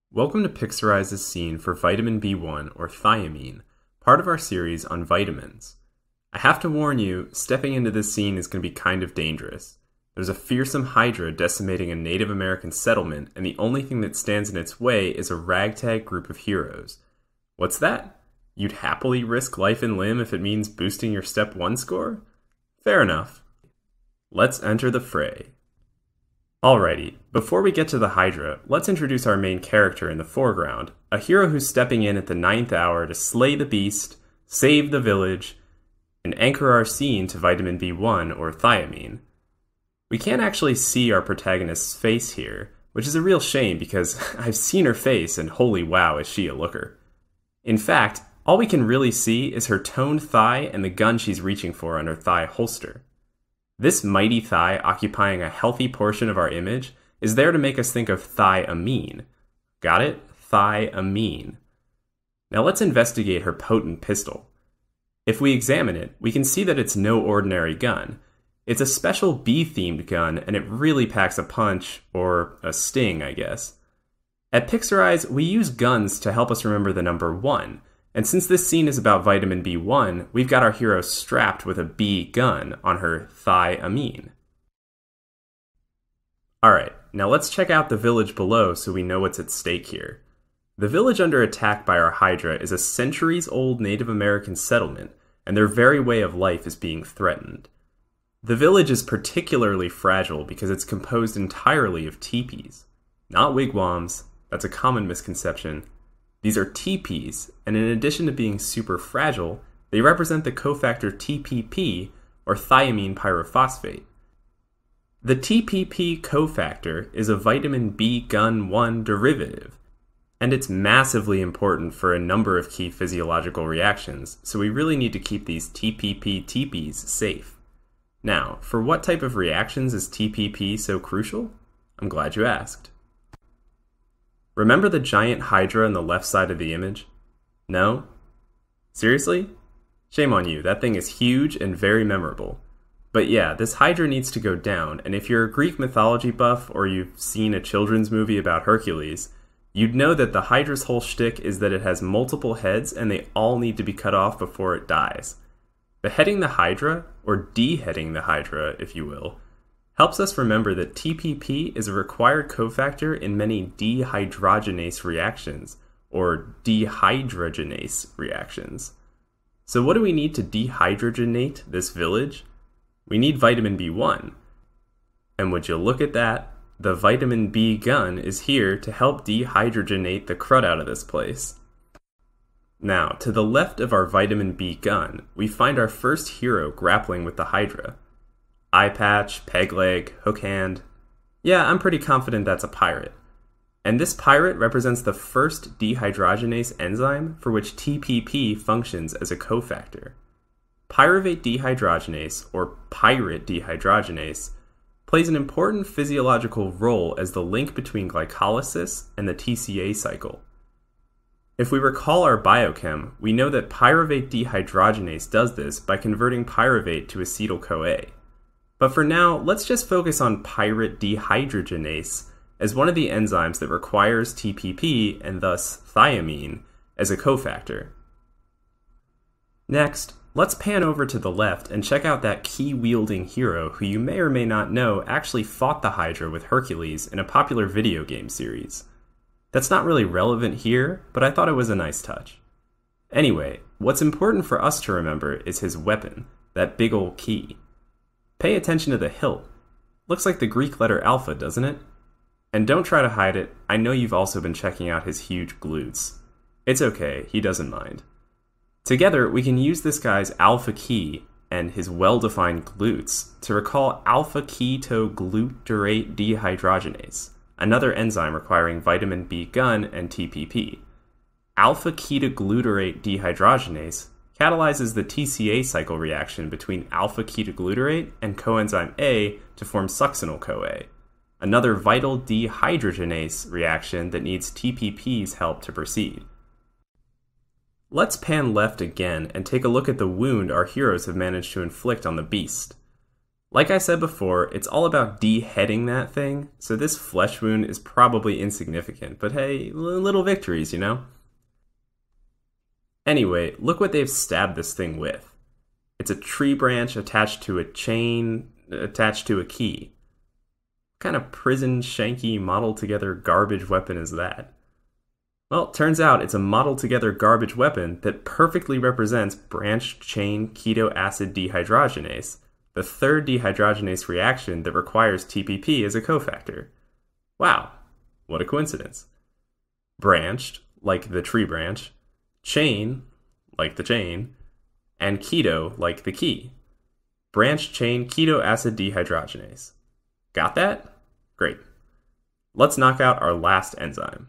Welcome to Pixarize's scene for vitamin B1 or thiamine, part of our series on vitamins. I have to warn you, stepping into this scene is going to be kind of dangerous. There's a fearsome hydra decimating a Native American settlement, and the only thing that stands in its way is a ragtag group of heroes. What's that? You'd happily risk life and limb if it means boosting your Step 1 score? Fair enough. Let's enter the fray. Alrighty, before we get to the Hydra, let's introduce our main character in the foreground, a hero who's stepping in at the 9th hour to slay the beast, save the village, and anchor our scene to vitamin B1 or thiamine. We can't actually see our protagonist's face here, which is a real shame because I've seen her face and holy wow is she a looker. In fact, all we can really see is her toned thigh and the gun she's reaching for on her thigh holster. This mighty thigh occupying a healthy portion of our image is there to make us think of thiamine. Got it? Thiamine. Now let's investigate her potent pistol. If we examine it, we can see that it's no ordinary gun. It's a special bee-themed gun, and it really packs a punch, or a sting, I guess. At Pixarize, we use guns to help us remember the number 1. And since this scene is about vitamin B1, we've got our hero strapped with a B gun on her thiamine. Alright, now let's check out the village below so we know what's at stake here. The village under attack by our Hydra is a centuries-old Native American settlement, and their very way of life is being threatened. The village is particularly fragile because it's composed entirely of teepees. Not wigwams, that's a common misconception. These are teepees, and in addition to being super fragile, they represent the cofactor TPP, or thiamine pyrophosphate. The TPP cofactor is a vitamin B1 derivative, and it's massively important for a number of key physiological reactions, so we really need to keep these TPP teepees safe. Now, for what type of reactions is TPP so crucial? I'm glad you asked. Remember the giant hydra on the left side of the image? No? Seriously? Shame on you, that thing is huge and very memorable. But yeah, this hydra needs to go down, and if you're a Greek mythology buff or you've seen a children's movie about Hercules, you'd know that the hydra's whole shtick is that it has multiple heads and they all need to be cut off before it dies. Beheading the hydra, or deheading the hydra, if you will, helps us remember that TPP is a required cofactor in many dehydrogenase reactions, or dehydrogenase reactions. So what do we need to dehydrogenate this village? We need vitamin B1. And would you look at that, the vitamin B gun is here to help dehydrogenate the crud out of this place. Now, to the left of our vitamin B gun, we find our first hero grappling with the hydra. Eye patch, peg leg, hook hand. Yeah, I'm pretty confident that's a pirate. And this pirate represents the first dehydrogenase enzyme for which TPP functions as a cofactor. Pyruvate dehydrogenase, or pirate dehydrogenase, plays an important physiological role as the link between glycolysis and the TCA cycle. If we recall our biochem, we know that pyruvate dehydrogenase does this by converting pyruvate to acetyl-CoA. But for now, let's just focus on pirate dehydrogenase as one of the enzymes that requires TPP, and thus thiamine, as a cofactor. Next, let's pan over to the left and check out that key-wielding hero who you may or may not know actually fought the Hydra with Hercules in a popular video game series. That's not really relevant here, but I thought it was a nice touch. Anyway, what's important for us to remember is his weapon, that big ol' key. Pay attention to the hilt. Looks like the Greek letter alpha, doesn't it? And don't try to hide it, I know you've also been checking out his huge glutes. It's okay, he doesn't mind. Together, we can use this guy's alpha key and his well-defined glutes to recall alpha-ketoglutarate dehydrogenase, another enzyme requiring vitamin B gun and TPP. Alpha-ketoglutarate dehydrogenase catalyzes the TCA cycle reaction between alpha-ketoglutarate and coenzyme A to form succinyl-CoA, another vital dehydrogenase reaction that needs TPP's help to proceed. Let's pan left again and take a look at the wound our heroes have managed to inflict on the beast. Like I said before, it's all about deheading that thing, so this flesh wound is probably insignificant, but hey, little victories, you know? Anyway, look what they've stabbed this thing with. It's a tree branch attached to a chain, attached to a key. What kind of prison shanky model together garbage weapon is that? Well, turns out it's a model together garbage weapon that perfectly represents branched chain ketoacid dehydrogenase, the third dehydrogenase reaction that requires TPP as a cofactor. Wow, what a coincidence. Branched, like the tree branch, chain, like the chain, and keto, like the key. Branched chain ketoacid dehydrogenase. Got that? Great. Let's knock out our last enzyme.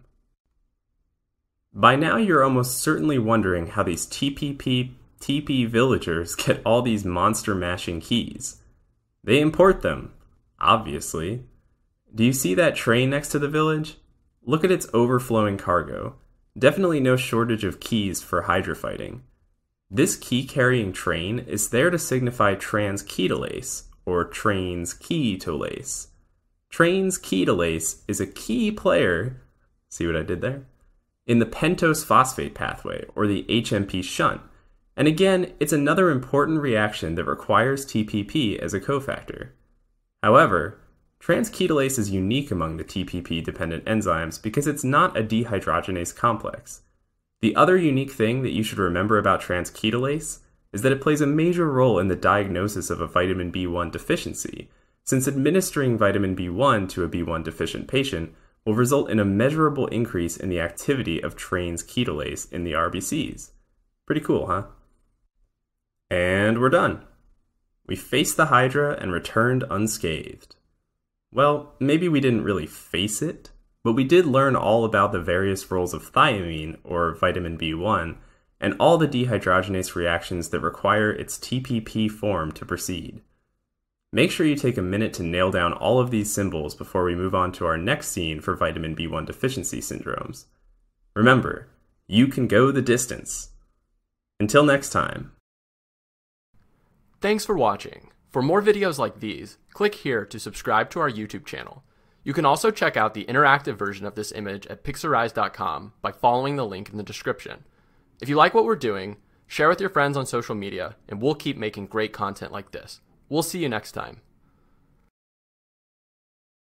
By now you're almost certainly wondering how these TP villagers get all these monster mashing keys. They import them, obviously. Do you see that train next to the village? Look at its overflowing cargo. Definitely no shortage of keys for hydra fighting. This key-carrying train is there to signify transketolase, or transketolase. Transketolase is a key player, see what I did there? In the pentose phosphate pathway, or the HMP shunt. And again, it's another important reaction that requires TPP as a cofactor. However, transketolase is unique among the TPP-dependent enzymes because it's not a dehydrogenase complex. The other unique thing that you should remember about transketolase is that it plays a major role in the diagnosis of a vitamin B1 deficiency, since administering vitamin B1 to a B1 deficient patient will result in a measurable increase in the activity of transketolase in the RBCs. Pretty cool, huh? And we're done. We faced the Hydra and returned unscathed. Well, maybe we didn't really face it, but we did learn all about the various roles of thiamine, or vitamin B1, and all the dehydrogenase reactions that require its TPP form to proceed. Make sure you take a minute to nail down all of these symbols before we move on to our next scene for vitamin B1 deficiency syndromes. Remember, you can go the distance. Until next time. Thanks for watching. For more videos like these, click here to subscribe to our YouTube channel. You can also check out the interactive version of this image at pixorize.com by following the link in the description. If you like what we're doing, share with your friends on social media, and we'll keep making great content like this. We'll see you next time.